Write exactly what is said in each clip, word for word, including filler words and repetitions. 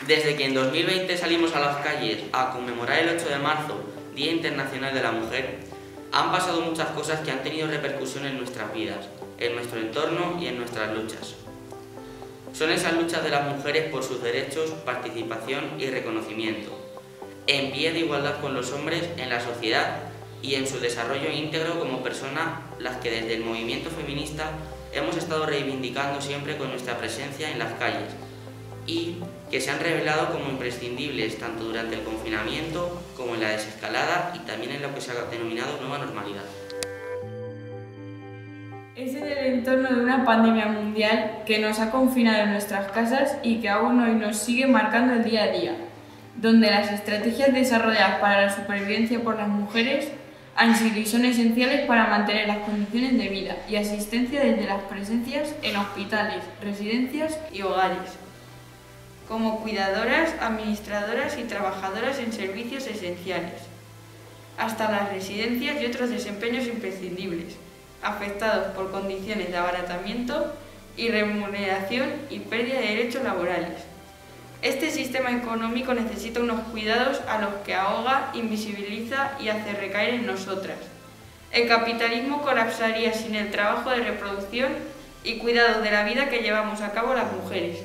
Desde que en dos mil veinte salimos a las calles a conmemorar el ocho de marzo, Día Internacional de la Mujer, han pasado muchas cosas que han tenido repercusión en nuestras vidas, en nuestro entorno y en nuestras luchas. Son esas luchas de las mujeres por sus derechos, participación y reconocimiento, en pie de igualdad con los hombres en la sociedad y en su desarrollo íntegro como personas, las que desde el movimiento feminista hemos estado reivindicando siempre con nuestra presencia en las calles y que se han revelado como imprescindibles tanto durante el confinamiento como en la desescalada y también en lo que se ha denominado nueva normalidad. Es en el entorno de una pandemia mundial que nos ha confinado en nuestras casas y que aún hoy nos sigue marcando el día a día, donde las estrategias desarrolladas para la supervivencia por las mujeres han sido y son esenciales para mantener las condiciones de vida y asistencia desde las presencias en hospitales, residencias y hogares, como cuidadoras, administradoras y trabajadoras en servicios esenciales, hasta las residencias y otros desempeños imprescindibles, afectados por condiciones de abaratamiento, irremuneración y pérdida de derechos laborales. Este sistema económico necesita unos cuidados a los que ahoga, invisibiliza y hace recaer en nosotras. El capitalismo colapsaría sin el trabajo de reproducción y cuidado de la vida que llevamos a cabo las mujeres.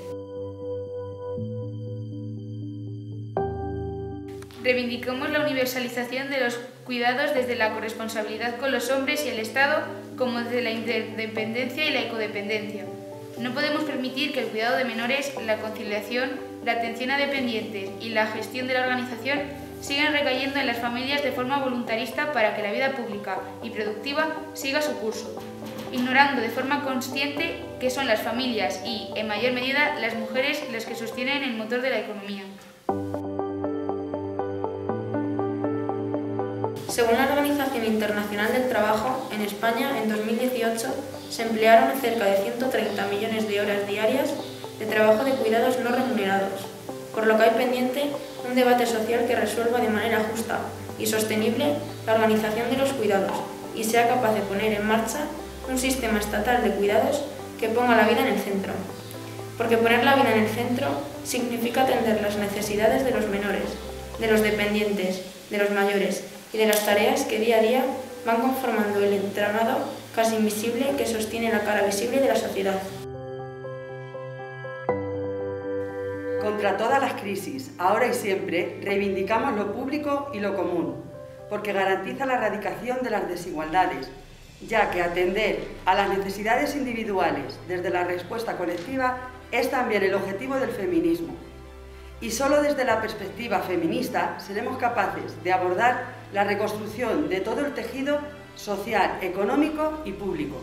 Reivindicamos la universalización de los cuidados desde la corresponsabilidad con los hombres y el Estado, como desde la interdependencia y la ecodependencia. No podemos permitir que el cuidado de menores, la conciliación, la atención a dependientes y la gestión de la organización sigan recayendo en las familias de forma voluntarista para que la vida pública y productiva siga su curso, ignorando de forma consciente que son las familias y, en mayor medida, las mujeres las que sostienen el motor de la economía. Según la Organización Internacional del Trabajo, en España, en dos mil dieciocho, se emplearon cerca de ciento treinta millones de horas diarias de trabajo de cuidados no remunerados, por lo que hay pendiente un debate social que resuelva de manera justa y sostenible la organización de los cuidados y sea capaz de poner en marcha un sistema estatal de cuidados que ponga la vida en el centro. Porque poner la vida en el centro significa atender las necesidades de los menores, de los dependientes, de los mayores y de las tareas que día a día van conformando el entramado casi invisible que sostiene la cara visible de la sociedad. Contra todas las crisis, ahora y siempre, reivindicamos lo público y lo común, porque garantiza la erradicación de las desigualdades, ya que atender a las necesidades individuales desde la respuesta colectiva es también el objetivo del feminismo. Y solo desde la perspectiva feminista seremos capaces de abordar la reconstrucción de todo el tejido social, económico y público.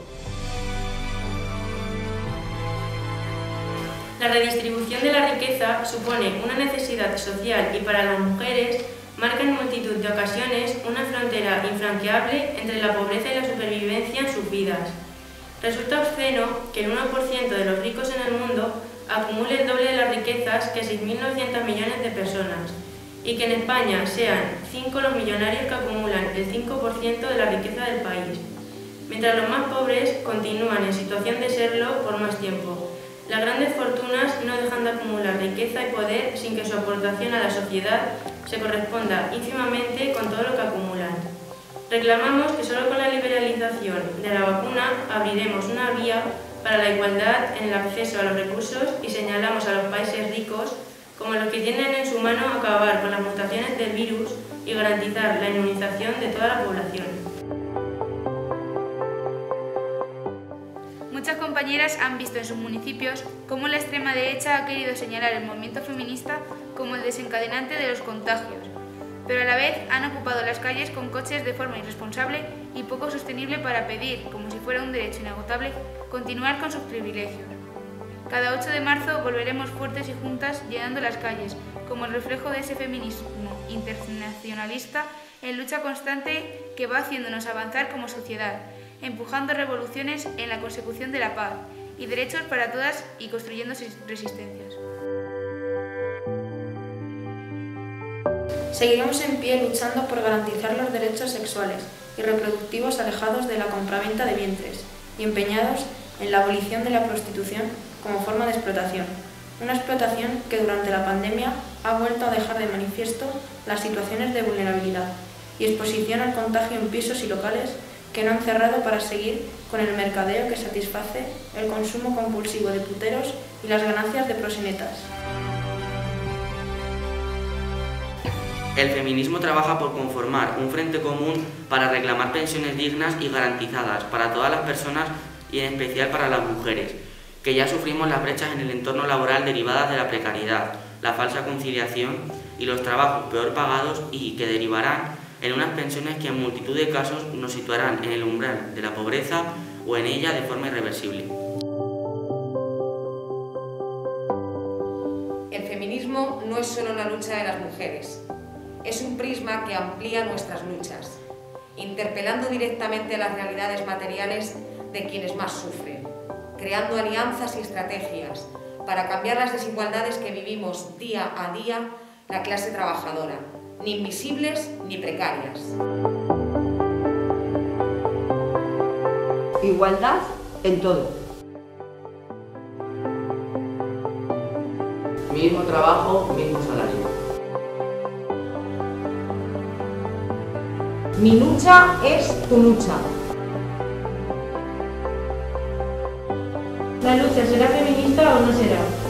La redistribución de la riqueza supone una necesidad social y para las mujeres marca en multitud de ocasiones una frontera infranqueable entre la pobreza y la supervivencia en sus vidas. Resulta obsceno que el uno por ciento de los ricos en el mundo acumule el doble de las riquezas que seis mil novecientos millones de personas y que en España sean cinco los millonarios que acumulan el cinco por ciento de la riqueza del país, mientras los más pobres continúan en situación de serlo por más tiempo. Las grandes fortunas no dejan de acumular riqueza y poder sin que su aportación a la sociedad se corresponda ínfimamente con todo lo que acumulan. Reclamamos que solo con la liberalización de la vacuna abriremos una vía para la igualdad en el acceso a los recursos y señalamos a los países ricos como los que tienen en su mano acabar con las mutaciones del virus y garantizar la inmunización de toda la población. Muchas compañeras han visto en sus municipios cómo la extrema derecha ha querido señalar el movimiento feminista como el desencadenante de los contagios, pero a la vez han ocupado las calles con coches de forma irresponsable y poco sostenible para pedir, como si fuera un derecho inagotable, continuar con sus privilegios. Cada ocho de marzo volveremos fuertes y juntas llenando las calles, como el reflejo de ese feminismo internacionalista en lucha constante que va haciéndonos avanzar como sociedad, empujando revoluciones en la consecución de la paz y derechos para todas y construyendo resistencias. Seguiremos en pie luchando por garantizar los derechos sexuales y reproductivos alejados de la compraventa de vientres y empeñados en la abolición de la prostitución como forma de explotación, una explotación que durante la pandemia ha vuelto a dejar de manifiesto las situaciones de vulnerabilidad y exposición al contagio en pisos y locales que no han cerrado para seguir con el mercadeo que satisface el consumo compulsivo de puteros y las ganancias de proxenetas. El feminismo trabaja por conformar un frente común para reclamar pensiones dignas y garantizadas para todas las personas y en especial para las mujeres, que ya sufrimos las brechas en el entorno laboral derivadas de la precariedad, la falsa conciliación y los trabajos peor pagados y que derivarán en unas pensiones que en multitud de casos nos situarán en el umbral de la pobreza o en ella de forma irreversible. El feminismo no es solo la lucha de las mujeres, es un prisma que amplía nuestras luchas, interpelando directamente las realidades materiales de quienes más sufren, creando alianzas y estrategias para cambiar las desigualdades que vivimos día a día la clase trabajadora, ni invisibles ni precarias. Igualdad en todo. Mismo trabajo, mismo salario. Mi lucha es tu lucha. ¿La lucha será feminista o no será?